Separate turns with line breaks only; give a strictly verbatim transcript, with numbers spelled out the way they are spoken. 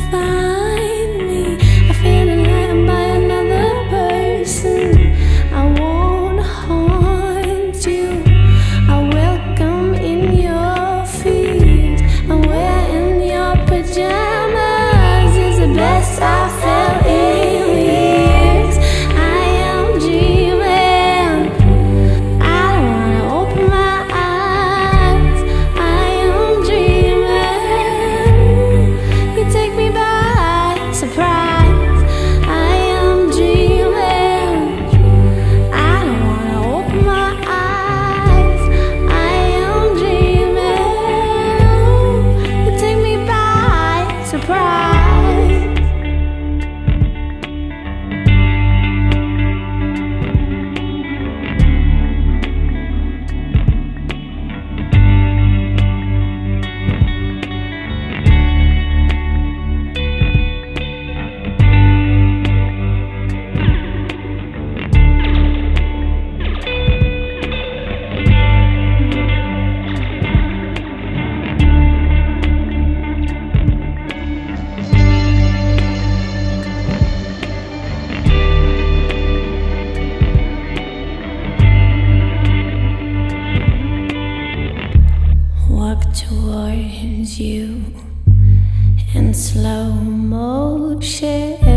find me. I feel like by another person. I won't haunt you. I welcome in your feet. I'm wearing your pajamas. It's the best I felt in years. I am dreaming. I don't wanna open my eyes. I am dreaming. You take me by surprise. I am dreaming. I don't wanna open my eyes. I am dreaming. You take me by surprise. Walk towards you in slow motion.